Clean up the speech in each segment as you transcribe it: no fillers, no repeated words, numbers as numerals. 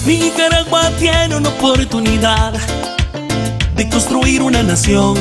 Nicaragua tiene una oportunidad de construir una nación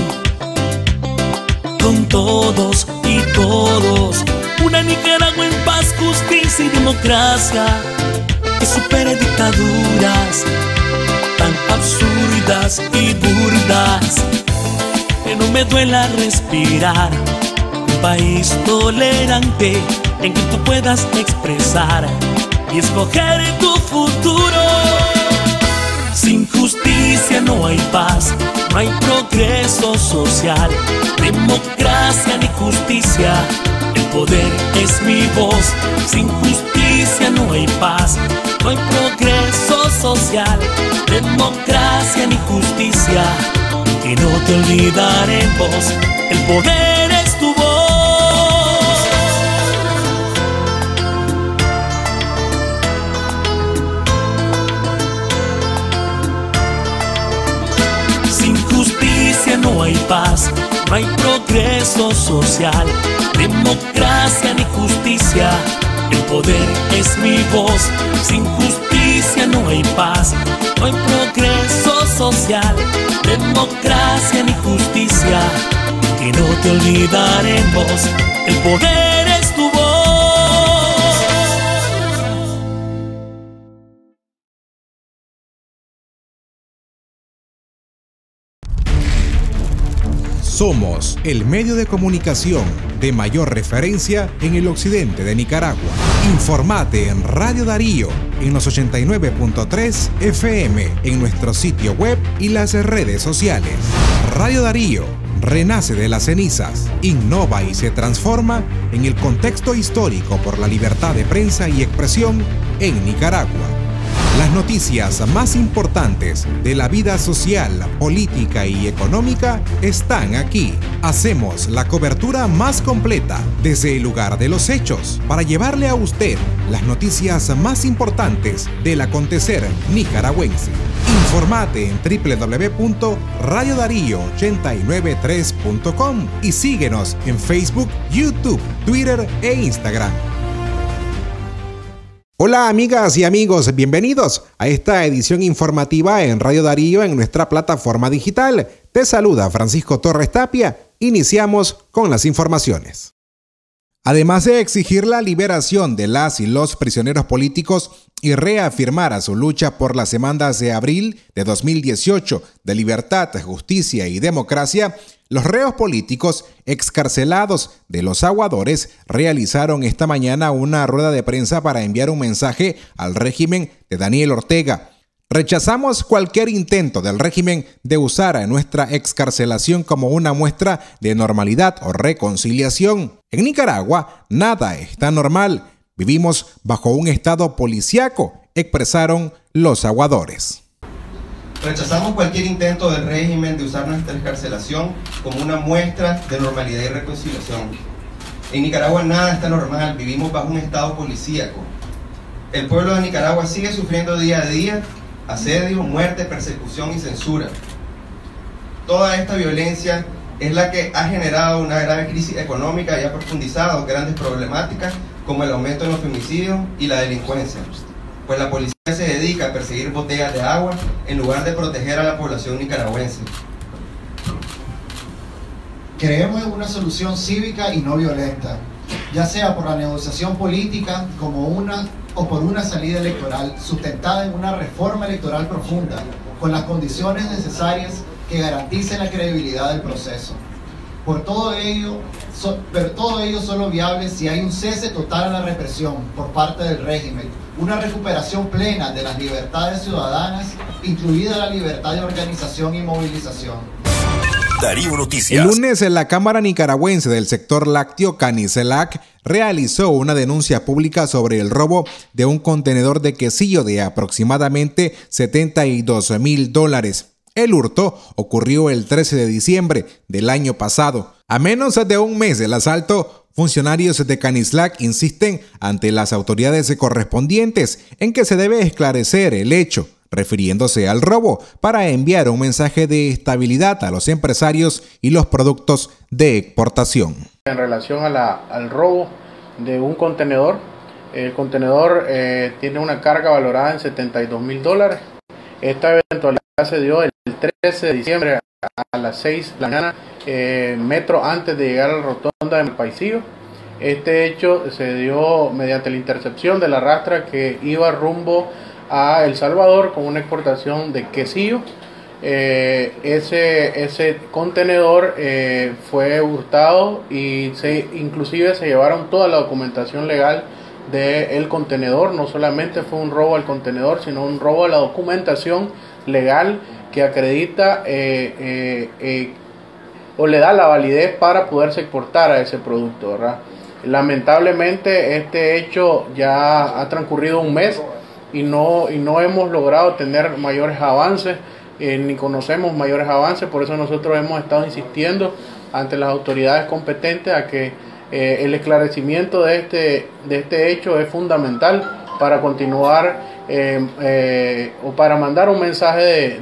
con todos y todos. Una Nicaragua en paz, justicia y democracia que supere dictaduras tan absurdas y burdas. Que no me duela respirar. Un país tolerante en que tú puedas expresar y escoger tu futuro. Sin justicia no hay paz, no hay progreso social, democracia ni justicia, el poder es mi voz. Sin justicia no hay paz, no hay progreso social, democracia ni justicia, y no te olvidaremos, el poder es tu voz. Sin justicia no hay paz, no hay progreso social, democracia ni justicia, el poder es mi voz. Sin justicia no hay paz, no hay progreso social, democracia ni justicia, que no te olvidaremos, el poder es tu voz. Somos el medio de comunicación de mayor referencia en el occidente de Nicaragua. Informate en Radio Darío en los 89.3 FM, en nuestro sitio web y las redes sociales. Radio Darío renace de las cenizas, innova y se transforma en el contexto histórico por la libertad de prensa y expresión en Nicaragua. Las noticias más importantes de la vida social, política y económica están aquí. Hacemos la cobertura más completa desde el lugar de los hechos para llevarle a usted las noticias más importantes del acontecer nicaragüense. Informate en www.radiodarío893.com y síguenos en Facebook, YouTube, Twitter e Instagram. Hola amigas y amigos, bienvenidos a esta edición informativa en Radio Darío en nuestra plataforma digital. Te saluda Francisco Torres Tapia. Iniciamos con las informaciones. Además de exigir la liberación de las y los prisioneros políticos y reafirmar su lucha por las demandas de abril de 2018 de libertad, justicia y democracia, los reos políticos excarcelados de los aguadores realizaron esta mañana una rueda de prensa para enviar un mensaje al régimen de Daniel Ortega. Rechazamos cualquier intento del régimen de usar nuestra excarcelación como una muestra de normalidad o reconciliación. En Nicaragua, nada está normal. Vivimos bajo un estado policíaco, expresaron los aguadores. Rechazamos cualquier intento del régimen de usar nuestra excarcelación como una muestra de normalidad y reconciliación. En Nicaragua nada está normal, vivimos bajo un estado policíaco. El pueblo de Nicaragua sigue sufriendo día a día asedio, muerte, persecución y censura. Toda esta violencia es la que ha generado una grave crisis económica y ha profundizado grandes problemáticas como el aumento en los femicidios y la delincuencia, pues la policía se dedica a perseguir botellas de agua en lugar de proteger a la población nicaragüense. Creemos en una solución cívica y no violenta, ya sea por la negociación política o por una salida electoral sustentada en una reforma electoral profunda, con las condiciones necesarias que garanticen la credibilidad del proceso. Pero todo ello solo viable si hay un cese total a la represión por parte del régimen, una recuperación plena de las libertades ciudadanas, incluida la libertad de organización y movilización. Darío Noticias. El lunes, la Cámara Nicaragüense del Sector Lácteo, Canicelac, realizó una denuncia pública sobre el robo de un contenedor de quesillo de aproximadamente $72,000. El hurto ocurrió el 13 de diciembre del año pasado. A menos de un mes del asalto, funcionarios de Canicelac insisten ante las autoridades correspondientes en que se debe esclarecer el hecho, refiriéndose al robo, para enviar un mensaje de estabilidad a los empresarios y los productos de exportación. En relación al robo de un contenedor El contenedor tiene una carga valorada en $72,000. Esta eventualidad se dio el 13 de diciembre a las 6 de la mañana, metros antes de llegar a la rotonda de Malpaisillo. Este hecho se dio mediante la intercepción de la rastra que iba rumbo a El Salvador con una exportación de quesillo. Ese contenedor fue hurtado y inclusive se llevaron toda la documentación legal del contenedor. No solamente fue un robo al contenedor, sino un robo a la documentación legal que acredita o le da la validez para poderse exportar a ese producto, ¿verdad? Lamentablemente este hecho ya ha transcurrido un mes y no hemos logrado tener mayores avances, ni conocemos mayores avances. Por eso nosotros hemos estado insistiendo ante las autoridades competentes a que el esclarecimiento de este hecho es fundamental para continuar o para mandar un mensaje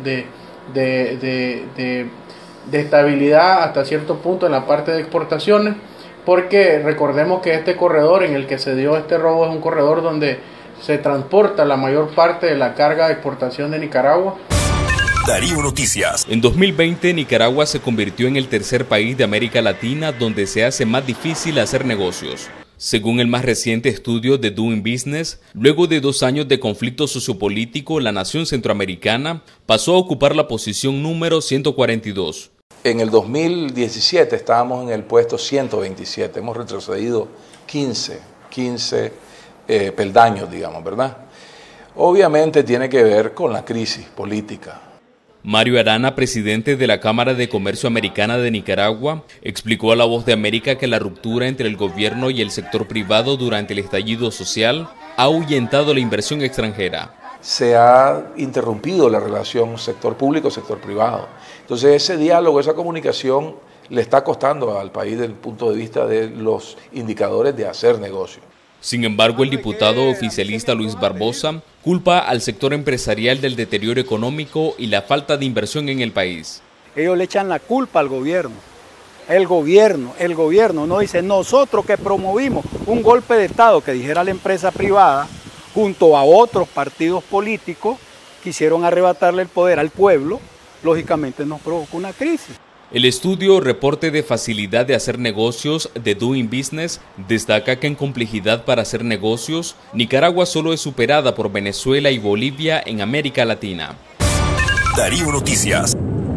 de estabilidad hasta cierto punto en la parte de exportaciones, porque recordemos que este corredor en el que se dio este robo es un corredor donde se transporta la mayor parte de la carga de exportación de Nicaragua. Darío Noticias. En 2020, Nicaragua se convirtió en el tercer país de América Latina donde se hace más difícil hacer negocios. Según el más reciente estudio de Doing Business, luego de 2 años de conflicto sociopolítico, la nación centroamericana pasó a ocupar la posición número 142. En el 2017 estábamos en el puesto 127, hemos retrocedido 15 peldaños, digamos, ¿verdad? Obviamente tiene que ver con la crisis política. Mario Arana, presidente de la Cámara de Comercio Americana de Nicaragua, explicó a La Voz de América que la ruptura entre el gobierno y el sector privado durante el estallido social ha ahuyentado la inversión extranjera. Se ha interrumpido la relación sector público-sector privado. Entonces ese diálogo, esa comunicación le está costando al país desde el punto de vista de los indicadores de hacer negocio. Sin embargo, el diputado oficialista Luis Barbosa culpa al sector empresarial del deterioro económico y la falta de inversión en el país. Ellos le echan la culpa al gobierno. El gobierno no dice nosotros que promovimos un golpe de Estado que dijera la empresa privada junto a otros partidos políticos quisieron arrebatarle el poder al pueblo, lógicamente nos provocó una crisis. El estudio Reporte de Facilidad de Hacer Negocios de Doing Business destaca que en complejidad para hacer negocios, Nicaragua solo es superada por Venezuela y Bolivia en América Latina. Darío Noticias.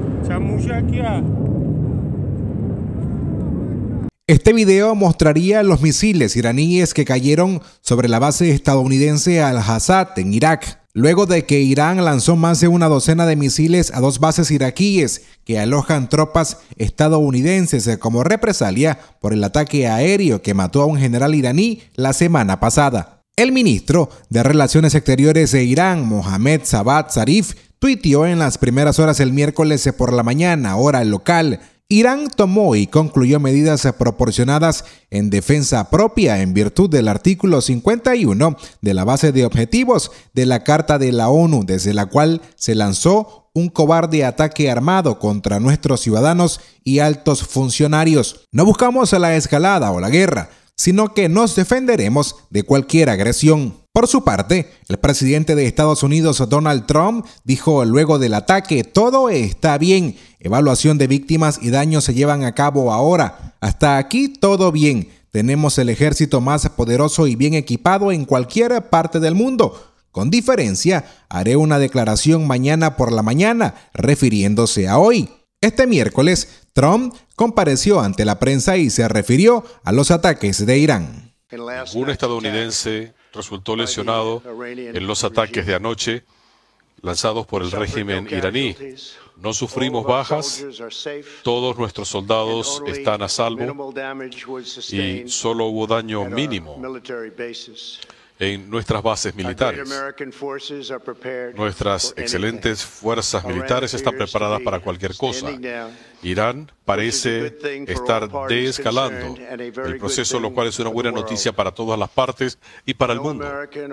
Este video mostraría los misiles iraníes que cayeron sobre la base estadounidense Al-Assad en Irak, luego de que Irán lanzó más de una docena de misiles a 2 bases iraquíes que alojan tropas estadounidenses como represalia por el ataque aéreo que mató a un general iraní la semana pasada. El ministro de Relaciones Exteriores de Irán, Mohammad Javad Zarif, tuiteó en las primeras horas del miércoles por la mañana, hora local: Irán tomó y concluyó medidas proporcionadas en defensa propia en virtud del artículo 51 de la base de objetivos de la Carta de la ONU, desde la cual se lanzó un cobarde ataque armado contra nuestros ciudadanos y altos funcionarios. No buscamos la escalada o la guerra, sino que nos defenderemos de cualquier agresión. Por su parte, el presidente de Estados Unidos, Donald Trump, dijo luego del ataque: todo está bien, evaluación de víctimas y daños se llevan a cabo ahora. Hasta aquí todo bien, tenemos el ejército más poderoso y bien equipado en cualquier parte del mundo. Con diferencia, haré una declaración mañana por la mañana, refiriéndose a hoy. Este miércoles, Trump compareció ante la prensa y se refirió a los ataques de Irán. Un estadounidense resultó lesionado en los ataques de anoche lanzados por el régimen iraní. No sufrimos bajas, todos nuestros soldados están a salvo y solo hubo daño mínimo en nuestras bases militares. Nuestras excelentes fuerzas militares están preparadas para cualquier cosa. Irán parece estar desescalando el proceso, lo cual es una buena noticia para todas las partes y para el mundo.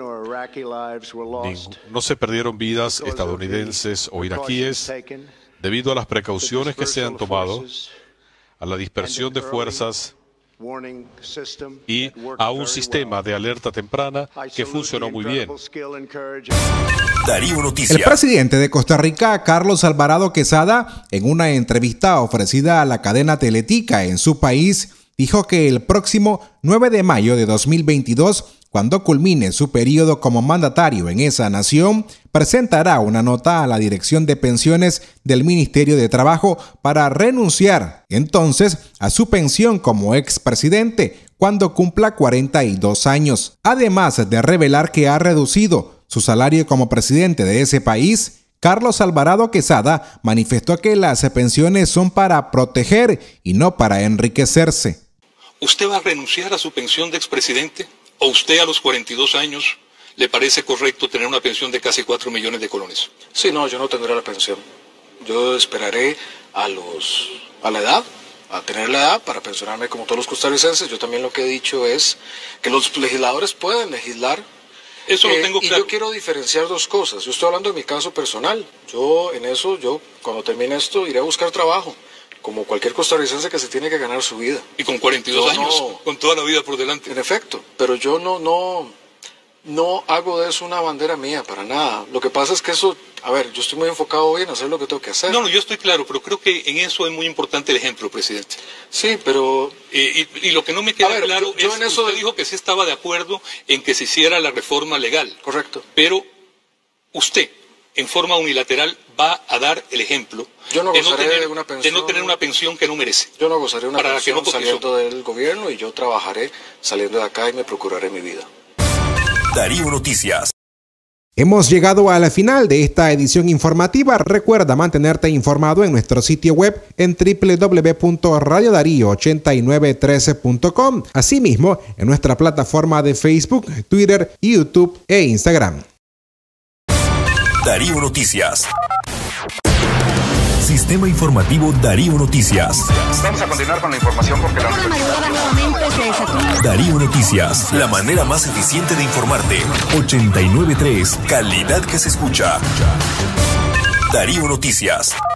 No se perdieron vidas estadounidenses o iraquíes debido a las precauciones que se han tomado, a la dispersión de fuerzas y a un sistema de alerta temprana que funcionó muy bien. Darío Noticias. El presidente de Costa Rica, Carlos Alvarado Quesada, en una entrevista ofrecida a la cadena Teletica en su país, dijo que el próximo 9 de mayo de 2022, cuando culmine su periodo como mandatario en esa nación, presentará una nota a la Dirección de Pensiones del Ministerio de Trabajo para renunciar entonces a su pensión como expresidente cuando cumpla 42 años. Además de revelar que ha reducido su salario como presidente de ese país, Carlos Alvarado Quesada manifestó que las pensiones son para proteger y no para enriquecerse. ¿Usted va a renunciar a su pensión de expresidente? ¿O usted a los 42 años le parece correcto tener una pensión de casi 4 millones de colones? Sí, no, yo no tendré la pensión. Yo esperaré a la edad, a tener la edad para pensionarme como todos los costarricenses. Yo también lo que he dicho es que los legisladores pueden legislar. Eso lo tengo claro. Y yo quiero diferenciar dos cosas. Yo estoy hablando de mi caso personal. Yo cuando termine esto iré a buscar trabajo, como cualquier costarricense que se tiene que ganar su vida. Y con 42 años, con toda la vida por delante. En efecto, pero yo no hago de eso una bandera mía, para nada. Lo que pasa es que eso, yo estoy muy enfocado hoy en hacer lo que tengo que hacer. No, yo estoy claro, pero creo que en eso es muy importante el ejemplo, presidente. Sí, pero... Y lo que no me queda claro es que usted dijo que sí estaba de acuerdo en que se hiciera la reforma legal. Correcto. Pero usted, en forma unilateral, va a dar el ejemplo de no tener una pensión que no merece. Yo no gozaré de una pensión saliendo del gobierno y yo trabajaré saliendo de acá y me procuraré mi vida. Darío Noticias. Hemos llegado a la final de esta edición informativa. Recuerda mantenerte informado en nuestro sitio web en www.radiodarío8913.com. Asimismo, en nuestra plataforma de Facebook, Twitter, YouTube e Instagram. Darío Noticias. Sistema informativo Darío Noticias. Vamos a continuar con la información porque Darío Noticias, la manera más eficiente de informarte. 89.3, calidad que se escucha. Darío Noticias.